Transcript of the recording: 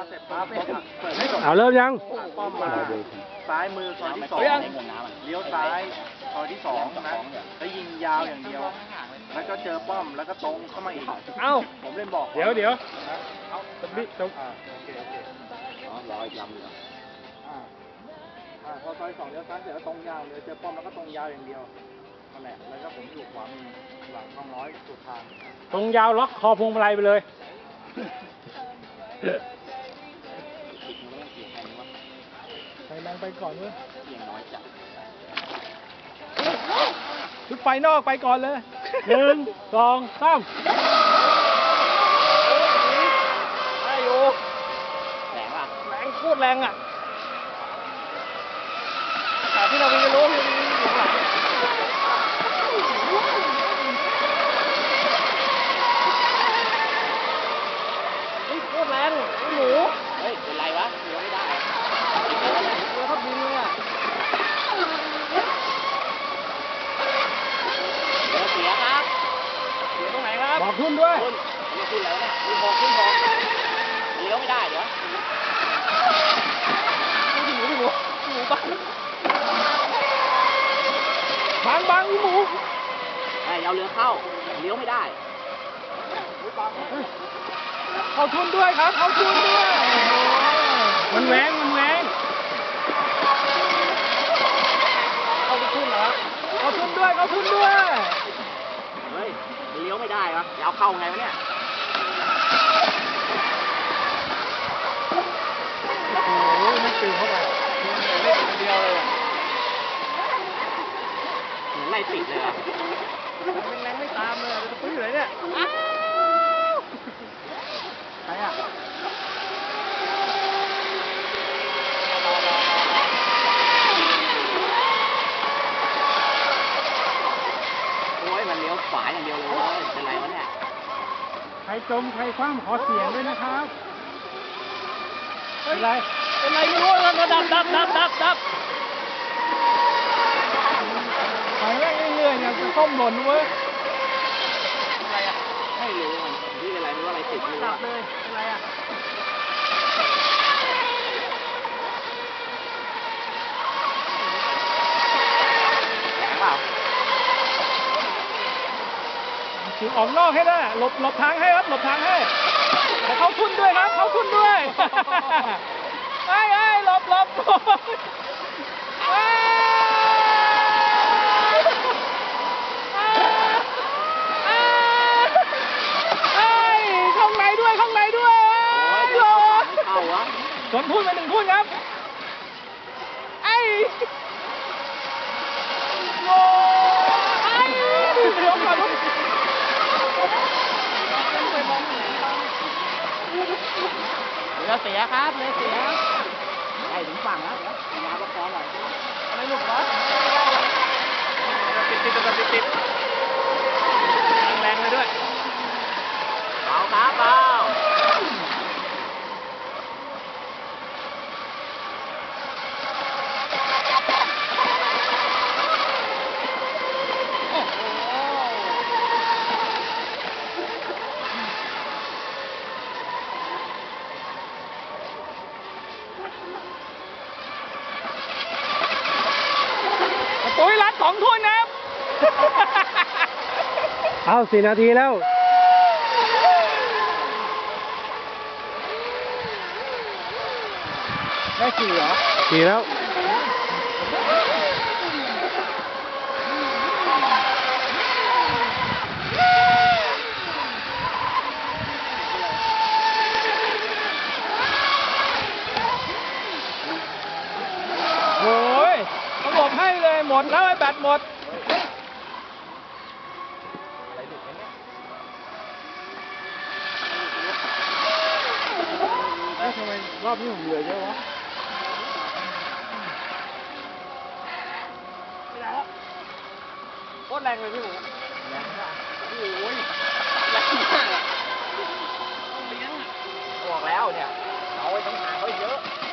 เสร็จปั๊บเปิดให้หมดเอาเริ่มยังป้อมมาซ้ายมือซอยที่ 2เลี้ยวซ้ายซอยที่2นะแล้วยิงยาวอย่างเดียวแล้วก็เจอป้อมแล้วก็ตรงเข้ามาอีกเอ้าผมเล่นบอกเดี๋ยวเอาตรงนี้ตรงโอเคอ๋อรออีกลำเหรอพอซอย2เลี้ยวซ้ายเสร็จแล้วตรงยาวเลยเจอป้อมแล้วก็ตรงยาวอย่างเดียวนั่นแหละแล้วก็ผมอยู่ขวามือหลังช่องร้อยสุดทางตรงยาวล็อกคอพวงมาลัยไปเลยไปแรงไปก่อนเว้ยชุดไฟนอกไปก่อนเลย 1 2 3ได้อยู่แรงอ่ะแรงโคตรแรงอ่ะแต่ที่เราไม่รู้คืออยู่ข้างหลังนี่โคตรแรงหนูเฮ้ยเป็นไรวะเดี๋ยวไม่ได้เดี๋ยวเขาบินเลยอ่ะเสียครับเสียตรงไหนครับบอกขึ้นด้วยขึ้นแล้วเนี่ยขึ้นหกเลี้ยวไม่ได้เดี๋ยวหมูบังหมูไอ้เอาเรือเข้าเลี้ยวไม่ได้เข้าทุนด้วยครับเข้าทุนด้วยมันแหวงเข้าทุนเหรอเข้าทุนด้วยเฮ้ยเลี้ยวไม่ได้วะจะเอาเข้าไงวะเนี่ยโอ้โหมันตื่นเข้าไปเล่นคนเดียวเลยเหมือนไล่ติดเลยอ่ะแรงไม่ตามเลยจะปื้ออยู่ไหนเนี่ยใครอ่ะโอ้ยมันเลี้ยวขวาอย่างเดียวเลยเป็นไรวะเนี่ยใครจมใครคว่ำขอเสียงด้วยนะครับเป็นไรไม่รู้แล้วก็ดับไปแม่งเรื่อยๆเนี่ยจะส้มหล่นเว้ยอะไรอ่ะไม่รู้มันนี่เป็นไรไม่รู้อะไรติดอยู่ดับเลยเป็นไรอ่ะแข็งเปล่าถึงออกนอกให้ได้หลบทางให้ครับหลบทางให้แต่เขาทุนด้วยครับเขาทุนด้วยไอ้หลบข้างในด้วยเข้าวะสวนทุ่นไป1 ทุ่นครับโอ้ลงก่อนเรือเสียครับเรือเสียใกล้ถึงฝั่งแล้วเดี๋ยวมาประคองหน่อยอะไรลูกบอสติดแรงเลยด้วยเอาครับเอาตุ้ยรัด2 ทุ่นนะครับ เอา4 นาทีแล้วได้4เหรอ4แล้วโอ้ยต้องหลบให้เลยหมดแล้วไอ้แบตหมดทำไมรอบนี้ผมเหลือเยอะวะไม่ได้แล้วโคตรแรงเลยพี่หมูแรงมากโอ้ยแรงมากอ่ะต้องเลี้ยงบอกแล้วเนี่ยเอาไว้ต้องหาไว้เยอะ